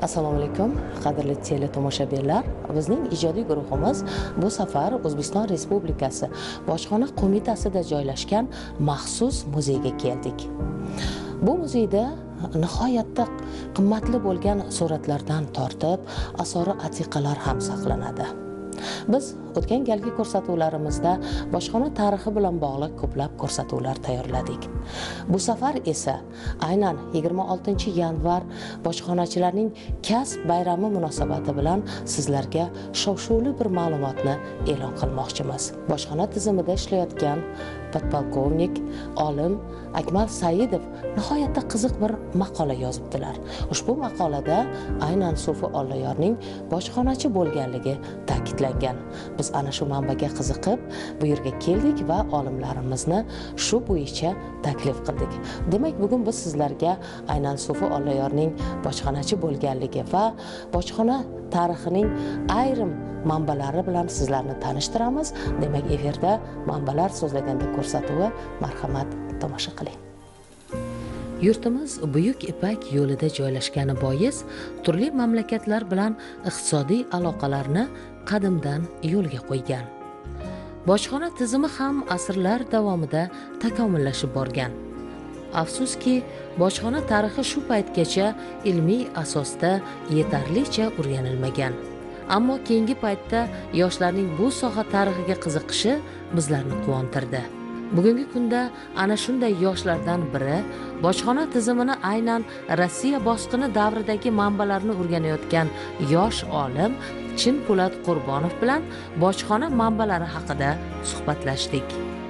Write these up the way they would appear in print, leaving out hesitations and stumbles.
Assalomu alaykum, qadrli teletomoshabinlar. Bizning ijodiy guruhimiz bu safar O'zbekiston Respublikasi Bojxona qo'mitasida joylashgan maxsus muzeyga keldik. Bu muzeyda nihoyatda qimmatli bo'lgan suratlardan tortib, asori atiqalar ham saqlanadi. Biz o'tgan galgi ko'rsatuvlarimizda bojxona tarixi bilan bog'liq ko'plab ko'rsatuvlar tayyorladik. Bu safar esa aynan 26 yanvar bojxonachilarning kasb bayrami munosabati bilan sizlarga shov-shuvli bir ma'lumotni e'lon qilmoqchimiz. Bojxona tizimida ishlayotgan podpolkovnik, olim Akmal Saidov nihoyatda qiziq bir maqola yozibdilar. Ushbu maqolada aynan So'fi Olloyorning bojxonachi bo'lganligi ta'kidlangan. Biz ana shu manbaga qiziqib, bu yerga keldik va olimlarimizni shu bo'yicha taklif qildik. Demak, bugun biz sizlarga aynan So'fi Olloyorning bojxonachi bo'lganligi va bojxona tarixining ayrim manbalari bilan sizlarni tanishtiramiz. Demak, efirda manbalar so'zlaganda ko'rsatuvi, marhamat tomosha qiling. Yurtimiz Buyuk Ipak yo'lida joylashgani bois turli mamlakatlar bilan iqtisodiy aloqalarni qadimdan yo'lga qo'ygan. Bojxona tizimi ham asrlar davomida takomillashib borgan. Afsuski, bojxona tarixi shu paytgacha ilmiy asosda yetarlicha o'rganilmagan. Ammo keyingi paytda yoshlarning bu soha tarixiga qiziqishi bizlarni quvontirdi. Bugungi kunda ana shunday yoshlardan biri bojxona tizimini aynan Rossiya bosqini davridagi manbalarni o'rganayotgan yosh olim Chinpo'lat Qurbonov bilan bojxona manbalari haqida suhbatlashdik.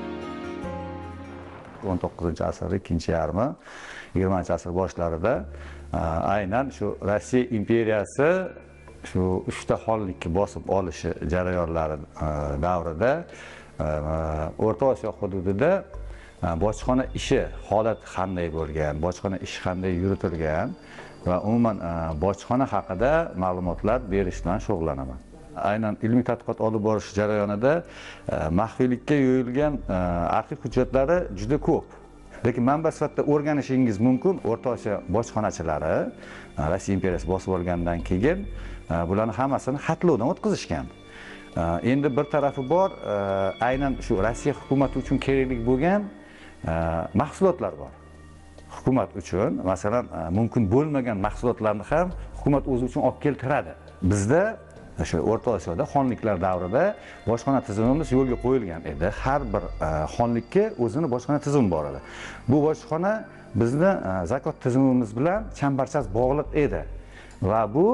19-asr ikkinchi yarmi, 20-asr boshlarida aynan shu Rossiya imperiyasi shu 3 ta xonlikni bosib olishi jarayonlari davrida O'rta Osiyo hududida bojxona ishi holati qanday bo'lgan, bojxona ishi qanday yuritilgan va umuman bojxona haqida ma'lumotlar berish bilan shug'ullanaman. Aynan ilmiy tadqiqot olib borish jarayonida maxfiylikka yo'yilgan arxiv hujjatlari juda ko'p. Lekin manba sifatida o'rganishingiz mumkin. O'rta Osiyo bojxonachilari Rossiya imperiyasi bosib olgandan keyin bularni hammasini xatlovdan o'tkazishgan. Endi bir tarafi bor, aynan shu Rossiya hukumati uchun kerakli bo'lgan mahsulotlar bor. Hukumat uchun, masalan, mumkin bo'lmagan mahsulotlarni ham hukumat o'zi uchun olib keltiradi. Bizda shu O'rta Osiyoda xonliklar davrida bojxona tizimimiz yo'lga qo'yilgan edi. Har bir xonlikka o'zini bojxona tizimi bor edi. Bu bojxona bizni zakot tizimimiz bilan chambarchas bog'liq edi. Va bu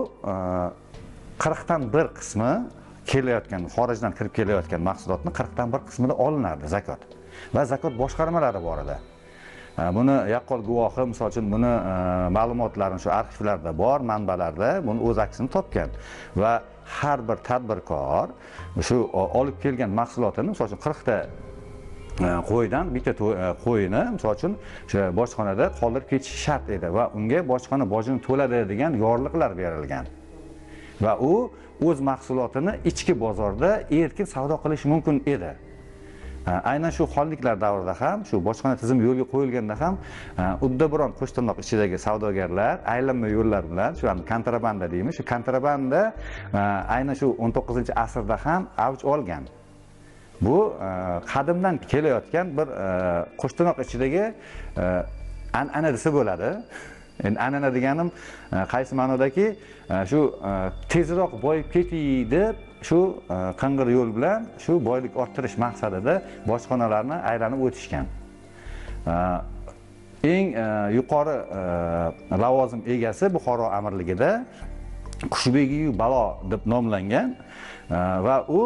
40 dan 1 qismi kelayotgan, xorijdan kirib kelayotgan mahsulotning 40 dan 1 qismida olinardi zakot. Va zakot boshqarmalari bor edi. Buni yaqqol guvohi, misol uchun buni ma'lumotlarini shu arxivlarda bor, manbalarda buni o'z aksini topgan. Va har bir tadbirkor shu olib kelgan mahsulotini, misol uchun 40 ta qo'ydan bitta qo'yini, misol uchun o'sha bojxonada qoldirib ketish shart edi va unga bojxona bojini to'ladi degan yorliqlar berilgan. Va u o'z mahsulotini ichki bozorda erkin savdo qilish mumkin edi. Aynan shu xonliklar davrida ham, shu bojxona tizimi yo'lga qo'yilganda ham udda biron qo'shtirnoq ichidagi savdogarlar aylanma yo'llar bilan, shu kontrabanda deymiz, shu kontrabanda aynan shu 19-asrda ham avj olgan. Bu qadimdan kelayotgan bir qo'shtirnoq ichidagi an'ana desa bo'ladi. Endi an'ana deganim qaysi ma'nodaki, shu tezroq boyib ketay deb shu qing'ir yo'l bilan shu boylik orttirish maqsadida bojxonalarni aylanib o'tishgan. Eng yuqori lavozim egasi Buxoro amirligida Qushbegiyu Balo deb nomlangan va u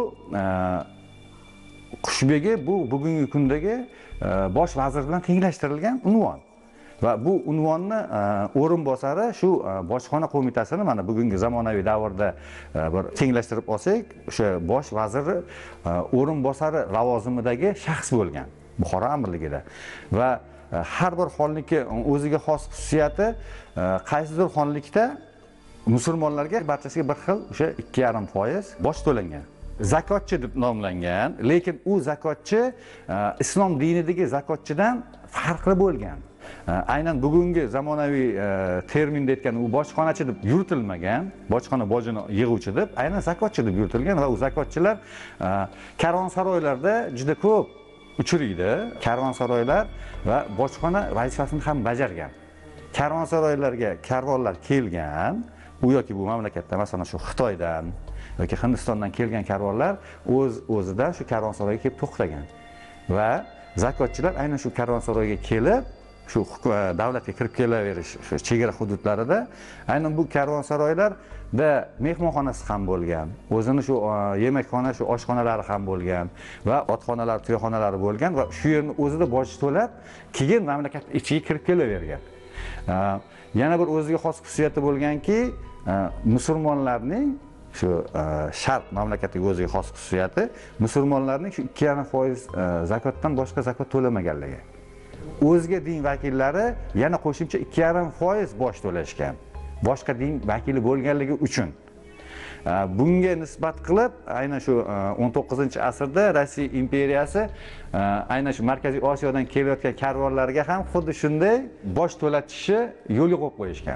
Qushbegi bu bugungi kundagi bosh vazir bilan tenglashtirilgan unvon. Va bu unvonni o'rinbosari shu bojxona qo'mitasini mana bugungi zamonaviy davrda bir tenglashtirib olsak, o'sha bosh vaziri o'rinbosari lavozimidagi shaxs bo'lgan Buxoro amirligida. Va har bir xonlikka o'ziga xos xususiyati, qaysidir xonlikda musulmonlarga barchasiga bir xil o'sha 2,5% boj to'langan. Zakotchi deb nomlangan, lekin u zakotchi islom dinidagi zakotchidan farqli bo'lgan. aynan bugungi zamonaviy terminda aytganda u bojxonachi deb yuritilmagan, bojxona bojini yig'uvchi deb, aynan zakotchi deb yuritilgan va u zakotchilar karvonsaroylarda juda ko'p uchraydi. Karvonsaroylar va bojxona vazifasini ham bajargan. Karvonsaroylarga karvonlar kelgan, u yoki bu mamlakatda, masalan shu Xitoydan yoki Hindistondan kelgan karvonlar o'zidan shu karvonsaroyga kelib to'xtagan. Va zakotchilar aynan shu karvonsaroyga kelib, shu davlatga kirib kelaverish shu chegara hududlarida aynan bu karvonsaroylarda mehmonxonasi ham bo'lgan, o'zini shu yemakxona, shu oshxonalari ham bo'lgan va otxonalar, to'yxonalari bo'lgan va shu yerni o'zida boj to'lab, keyin mamlakat ichiga kirib kelavergan. Yana bir o'ziga xos xususiyati bo'lganki, musulmonlarning shu sharq mamlakatiga o'ziga xos xususiyati, musulmonlarning shu 2,5% zakotdan boshqa zakot to'lamaganligi. O'zga din vakillari yana qo'shimcha 2,5% boj to'lashgan. Boshqa din vakili bo'lganligi uchun. Bunga nisbat qilib, aynan shu 19-asrda Rossiya imperiyasi aynan shu Markaziy Osiyodan kelayotgan karvonlarga ham xuddi shunday boj to'latishi yo'lga qo'yib qo'yishgan.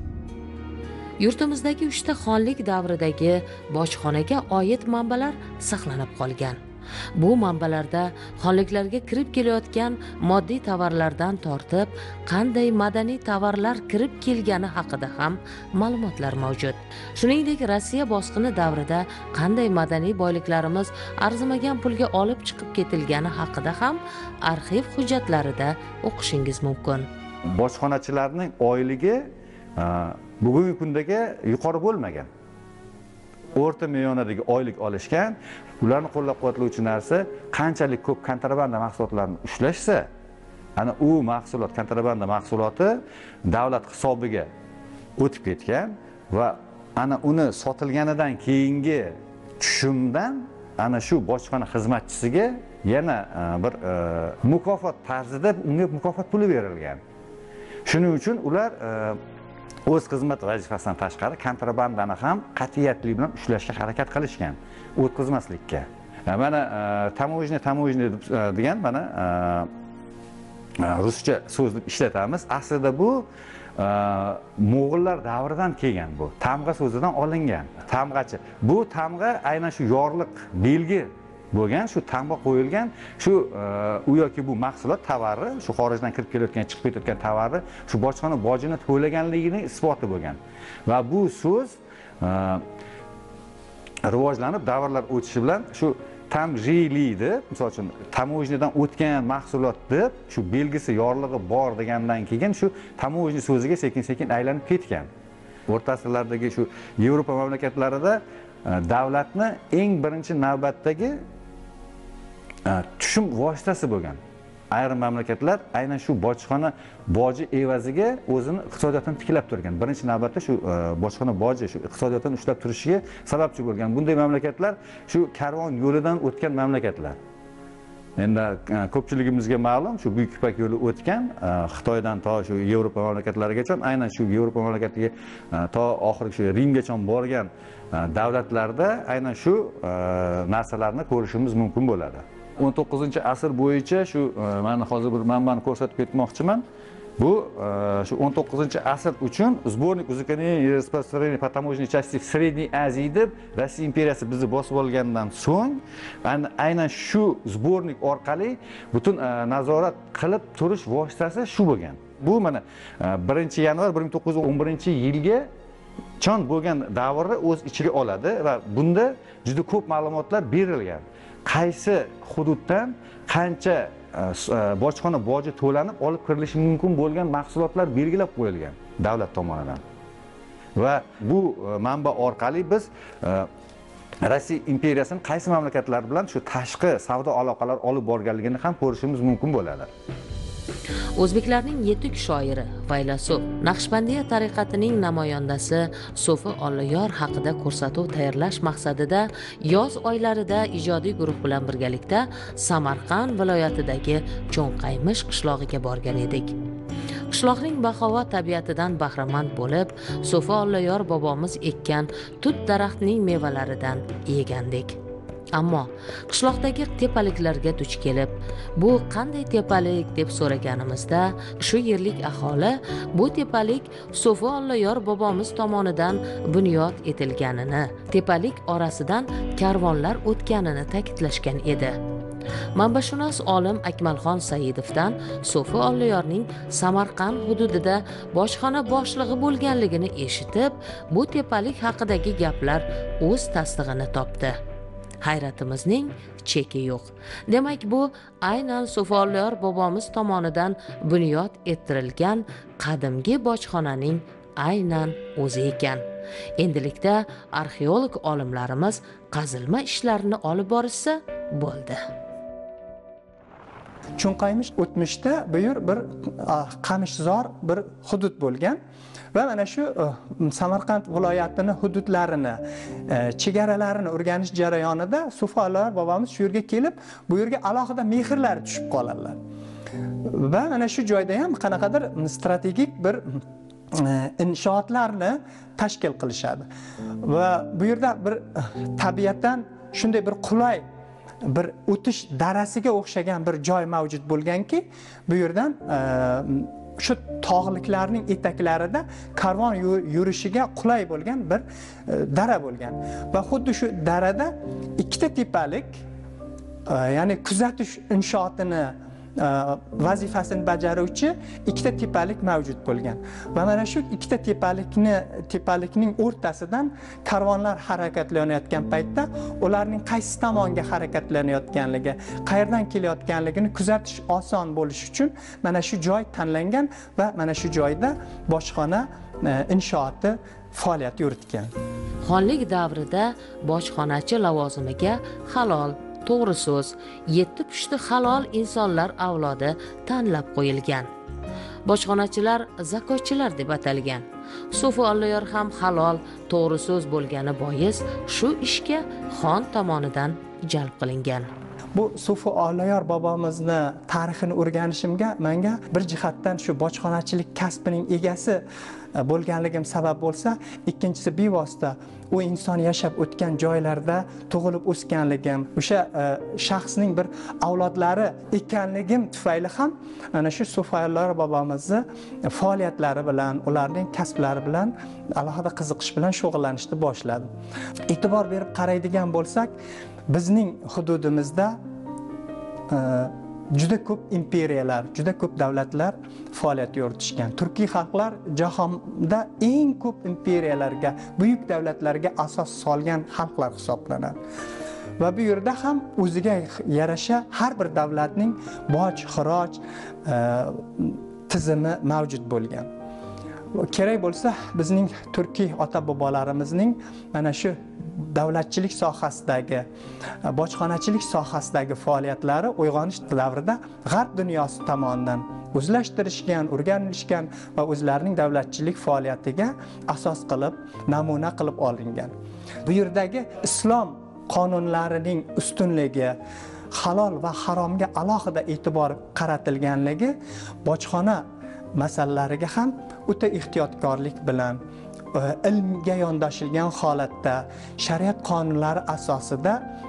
Yurtimizdagi 3 ta xonlik davridagi bojxonaga oid manbalar saqlanib qolgan. Bu manbalarda xonliklarga kirib kelayotgan moddiy tovarlardan tortib, qanday madaniy tovarlar kirib kelgani haqida ham ma'lumotlar mavjud. Shuningdek, Rossiya bosqini davrida qanday madaniy boyliklarimiz arzimagan pulga olib chiqib ketilgani haqida ham arxiv hujjatlarida o'qishingiz mumkin. Bojxonachilarning oyligi bugungi kundagi yuqori bo'lmagan. O'rta millionadagi oylik olishgan. Ularni qo'llab-quvvatlovchi narsa qanchalik ko'p kontrabanda mahsulotlarni ushlashsa, ana u mahsulot, kontrabanda mahsuloti davlat hisobiga o'tib ketgan va ana uni sotilganidan keyingi tushumdan ana shu bojxona xizmatchisiga yana bir mukofot tarzida unga mukofot puli berilgan. Shuning uchun ular o'z xizmat vazifasidan tashqari kontrabandani ham qat'iyatli bilan ushlashga harakat qilishgan, o'tkazmaslikka. Mana tamoyni degan mana ruscha so'z deb ishlatamiz. Aslida bu mo'g'ullar davridan kelgan bu. Tamg'a so'zidan olingan. Tamg'achi. Bu tamg'a aynan shu yorliq belgi bo'lgan, shu tamg'a qo'yilgan, shu u yoki bu mahsulot tovari, shu xorijdan kirib kelayotgan, chiqib ketayotgan tovari shu bojxona bojini to'laganligining isboti bo'lgan. Va bu so'z rivojlanib, davrlar o'tishi bilan shu tamjili deb, misol uchun tamojnidan o'tgan mahsulot deb shu belgisi yorlig'i bor degandan keyin shu tamojni so'ziga sekin-sekin aylanib ketgan. O'rta asrlardagi shu Yevropa mamlakatlarida davlatni eng birinchi navbatdagi tushum vositasi bo'lgan. Ayrim mamlakatlar aynan shu bojxona boji evaziga o'zini iqtisodiyotini tiklab turgan. Birinchi navbatda shu bojxona boji shu iqtisodiyotini ushlab turishiga sababchi bo'lgan. Bunday mamlakatlar shu karvon yo'lidan o'tgan mamlakatlar. Endi ko'pchiligimizga ma'lum, shu Buyuk Ipak yo'li o'tgan Xitoydan to shu Yevropa mamlakatlarigacha, aynan shu Yevropa mamlakatiga to oxirgi shu Rimgacha borgan davlatlarda aynan shu narsalarni ko'rishimiz mumkin bo'ladi. 19-asr bo'yicha shu mana hozir bir manbani ko'rsatib ketmoqchiman. Bu shu 19-asr uchun сборник узаконения и распространения по таможенной части в Средней Азии deb Rossiya imperiyasi bizni bosib olgandan so'ng aynan shu сборник orqali butun nazorat qilib turish vositasi shu bo'lgan. Bu mana 1-yanvar 1911-yilga chon bo'lgan davrni o'z ichiga oladi va bunda juda ko'p ma'lumotlar berilgan. Qaysi hududdan qancha bojxona boji to'lanib olib kirilishi mumkin bo'lgan mahsulotlar belgilab qo'yilgan davlat tomonidan. Va bu manba orqali biz Rossiya imperiyasining qaysi mamlakatlar bilan shu tashqi savdo aloqalar olib borganligini ham ko'rishimiz mumkin bo'ladi. O'zbeklarning yetuk shoiri, faylasuf, Naqshbandiya tariqatining namoyandasi So'fi Olloyor haqida ko'rsatuv tayyorlash maqsadida yoz oylarida ijodiy guruh bilan birgalikda Samarqand viloyatidagi Cho'nqaymish qishlog'iga borgan edik. Qishloqning bahovat tabiatidan bahramand bo'lib, So'fi Olloyor bobomiz ekkan tut daraxtining mevalaridan yegandik. Ammo qishloqdagi tepaliklarga duch kelib, bu qanday tepalik deb so'raganimizda, shu yerlik aholi bu tepalik So'fi Olloyor bobomiz tomonidan bunyod etilganini, tepalik orasidan karvonlar o'tganini ta'kidlashgan edi. Manbashunos olim Akmalxon Saidovdan So'fi Olloyorning Samarqand hududida bojxona boshlig'i bo'lganligini eshitib, bu tepalik haqidagi gaplar o'z tasdig'ini topdi. Hayratimizning cheki yo'q. Demak, bu aynan So'fi Olloyor bobomiz tomonidan bunyod ettirilgan qadimgi bojxonaning aynan o'zi ekan. Endilikda arxeolog olimlarimiz qazilma ishlarini olib borishsa bo'ldi. Chunqaymish o'tmishda bu yer bir qamishzor bir hudud bo'lgan va mana shu Samarqand viloyatini hududlarini, chegaralarini o'rganish jarayonida So'fi Olloyor bobomiz shu yerga kelib, bu yerga alohida mehrlar tushib qoladilar. Va mana shu joyda ham qanaqadir strategik bir inshootlarni tashkil qilishadi. Va bu yerda bir tabiatdan shunday bir qulay bir o'tish darasiga o'xshagan bir joy mavjud bo'lganki, bu yerdan shu tog'liklarning etaklarida karvon yurishiga qulay bo'lgan bir dara bo'lgan. Va xuddi shu darada ikkita tepalik, ya'ni kuzatish inshootini vazifasini bajaruvchi ikkita tepalik mavjud bo'lgan. Va mana shu ikkita tepalikning o'rtasidan karvonlar harakatlanayotgan paytda ularning qaysi tomonga harakatlanayotganligi, qayerdan kelayotganligini kuzatish oson bo'lishi uchun mana shu joy tanlangan va mana shu joyda bojxona inshooti faoliyat yuritgan. Xonlik davrida bojxonachi lavozimiga halol, to'g'ri so'z, 7 pushti halol insonlar avlodi tanlab qo'yilgan. Bojxonachilar zakotchilar deb atalgan. So'fi Olloyor ham halol, to'g'ri so'z bo'lgani bois shu ishga xon tomonidan jalb qilingan. Bu So'fi Olloyor bobomizni tarixini o'rganishimga menga bir jihatdan shu bojxonachilik kasbining egasi bo'lganligim sabab bo'lsa, ikkinchisi bevosita u inson yashab o'tgan joylarda tug'ilib o'sganligim, o'sha shaxsning bir avlodlari ekanligim tufayli ham ana shu So'fi Olloyor bobomizni faoliyatlari bilan, ularning kasblari bilan alohida qiziqish bilan shug'ullanishni boshladim. E'tibor berib qaraydigan bo'lsak, bizning hududimizda juda ko'p imperiyalar, juda ko'p davlatlar faoliyat yuritishgan. Turkiy xalqlar jahonda eng ko'p imperiyalarga, buyuk davlatlarga asos solgan xalqlar hisoblanadi. Va bu yerda ham o'ziga yarasha har bir davlatning boj, xiroj tizimi mavjud bo'lgan. Kerak bo'lsa, bizning turkiy ota-bobolarimizning mana shu davlatchilik sohasidagi, bojxonachilik sohasidagi faoliyatlari uyg'onish davrida g'arb dunyosi tomonidan o'zlashtirishgan, o'rganilishgan va o'zlarining davlatchilik faoliyatiga asos qilib, namuna qilib olingan. Bu yerdagi islom qonunlarining ustunligi, halol va haromga alohida e'tibor qaratilganligi bojxona masalalariga ham o'ta ehtiyotkorlik bilan, ilmga yondashilgan holatda, shariat qonunlari asosida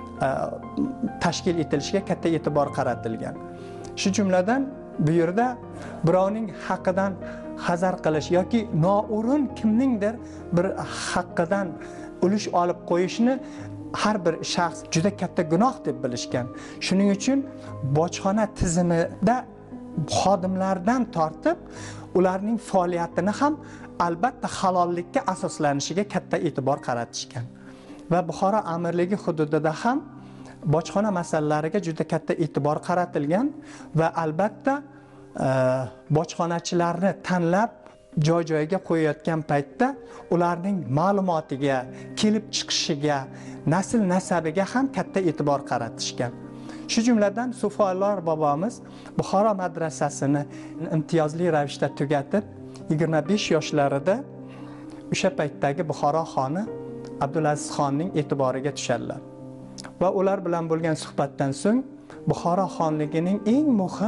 tashkil etilishiga katta e'tibor qaratilgan. Shu jumladan bu yerda birovning haqqidan hazar qilish yoki noo'rin kimningdir bir haqqidan ulush olib qo'yishni har bir shaxs juda katta gunoh deb bilishgan. Shuning uchun bojxona tizimida xodimlardan tortib ularning faoliyatini ham albatta halollikka asoslanishiga katta e'tibor qaratishgan. Va Buxoro amirligi hududida ham bojxona masalalariga juda katta e'tibor qaratilgan va albatta bojxonachilarni tanlab joy-joyiga qo'yayotgan paytda ularning ma'lumotiga, kelib chiqishiga, nasl nasabiga ham katta e'tibor qaratishgan. Shu jumladan So'fi Olloyor bobomiz Buxoro madrasasini imtiyozli ravishda tugatib, 25 yoshlarida o'sha paytdagi Buxoro xoni Abdulaziz xonning e'tiboriga tushadilar. Va ular bilan bo'lgan suhbatdan so'ng Buxoro xonligining eng muhim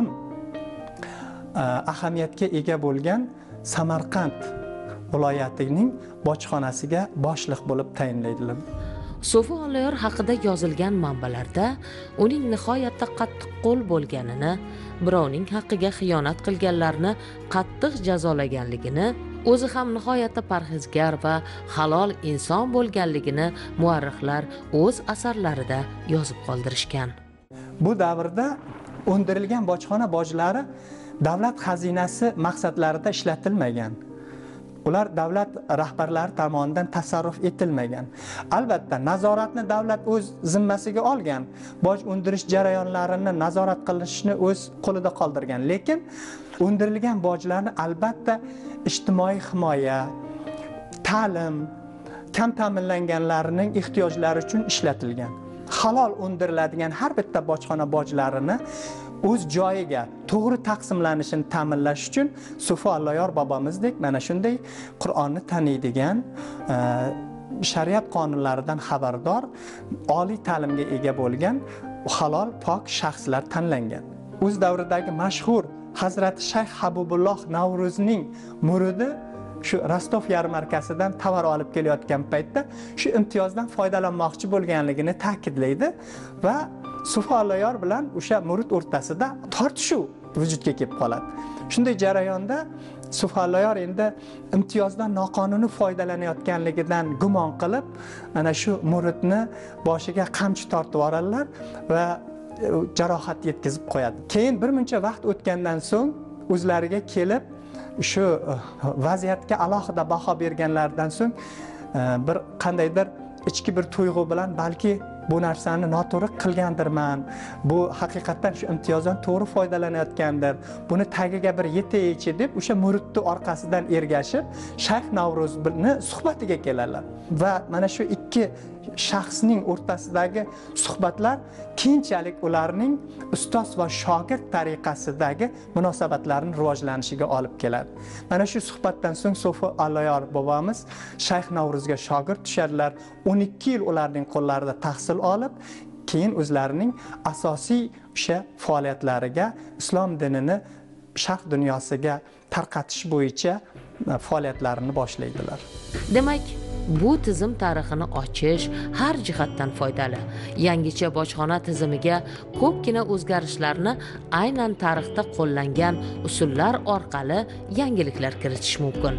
ahamiyatga ega bo'lgan Samarqand viloyatining bojxonasiga boshliq bo'lib tayinlaydilar. So'fi Olloyor haqida yozilgan manbalarda uning nihoyatda qattiqqo'l bo'lganini, birovning haqqiga xiyonat qilganlarni qattiq jazolaganligini, o'zi ham nihoyatda parhezgar va halol inson bo'lganligini muarrixlar o'z asarlarida yozib qoldirishgan. Bu davrda undirilgan bojxona bojlari davlat xazinasi maqsadlarida ishlatilmagan. Ular davlat rahbarlari tomonidan tasarruf etilmagan. Albatta, nazoratni davlat o'z zimmasiga olgan. Boj undirish jarayonlarini nazorat qilishni o'z qo'lida qoldirgan. Lekin undirilgan bojlarni albatta ijtimoiy himoya, ta'lim, kam ta'minlanganlarning ehtiyojlari uchun ishlatilgan. Halol undiriladigan har bitta bojxona bojlarini o'z joyiga to'g'ri taqsimlanishini ta'minlash uchun So'fi Olloyor bobomizdek mana shunday Qur'onni taniydigan, shariat qonunlaridan xabardor, oliy ta'limga ega bo'lgan halol pok shaxslar tanlangan. O'z davridagi mashhur Hazrati Shayx Habibulloh Navruzning muridi shu Rostov yarmarkasidan tovar olib kelayotgan paytda shu imtiyozdan foydalanmoqchi bo'lganligini ta'kidlaydi va So'fi Olloyor bilan o'sha murid o'rtasida tortishuv vujudga kelib qoladi. Shunday jarayonda So'fi Olloyor endi imtiyozdan noqonuniy foydalanayotganligidan gumon qilib, ana shu muridni boshiga qamchi tortib yuboradilar va jarohat yetkazib qo'yadi. Keyin bir muncha vaqt o'tgandan so'ng o'zlariga kelib shu vaziyatga alohida baho berganlaridan so'ng bir qandaydir ichki bir tuyg'u bilan balki bu narsani noto'g'ri qilgandirman, bu haqiqatdan shu imtiyozdan to'g'ri foydalanayotgandir, buni tagiga bir yetaychi deb o'sha muridni orqasidan ergashib Shayx Navro'zni suhbatiga keladilar va mana shu ikki shaxsning o'rtasidagi suhbatlar keyinchalik ularning ustoz va shogird tariqasidagi munosabatlarning rivojlanishiga olib keladi. Mana shu suhbatdan so'ng So'fi Olloyor bobomiz Shayx Navruzga shogird tushadilar. 12 yil ularning qo'llarida tahsil olib, keyin o'zlarining asosiy o'sha faoliyatlariga islom dinini sharq dunyosiga tarqatish bo'yicha faoliyatlarini boshlaydilar. Demak, bu tizim tarixini ochish har jihatdan foydali. Yangicha bojxona tizimiga ko'pgina o'zgarishlarni aynan tarixda qo'llangan usullar orqali yangiliklar kiritish mumkin.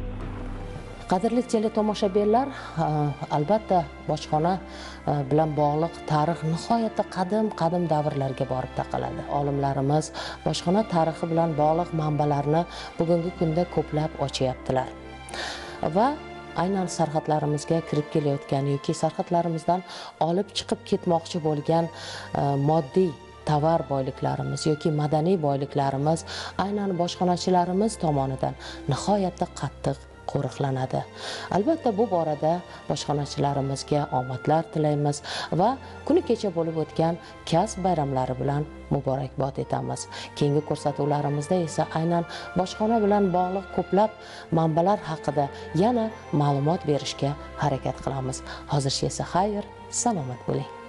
Qadrli teletomoshabinlar, albatta bojxona bilan bog'liq tarix nihoyatda qadim davrlarga borib taqaladi. Olimlarimiz bojxona tarixi bilan bog'liq manbalarni bugungi kunda ko'plab ochyaptilar. Va aynan sarhadlarimizga kirib kelayotgan yoki sarhadlarimizdan olib chiqib ketmoqchi bo'lgan moddiy tovar boyliklarimiz yoki madaniy boyliklarimiz aynan bojxonachilarimiz tomonidan nihoyatda qattiq qo'riqlanadi. Albatta bu borada bojxonachilarimizga omadlar tilaymiz va kuni kecha bo'lib o'tgan kasb bayramlari bilan muborakbod etamiz. Keyingi ko'rsatuvlarimizda esa aynan bojxona bilan bog'liq ko'plab manbalar haqida yana ma'lumot berishga harakat qilamiz. Hozircha esa xayr, salomat bo'ling.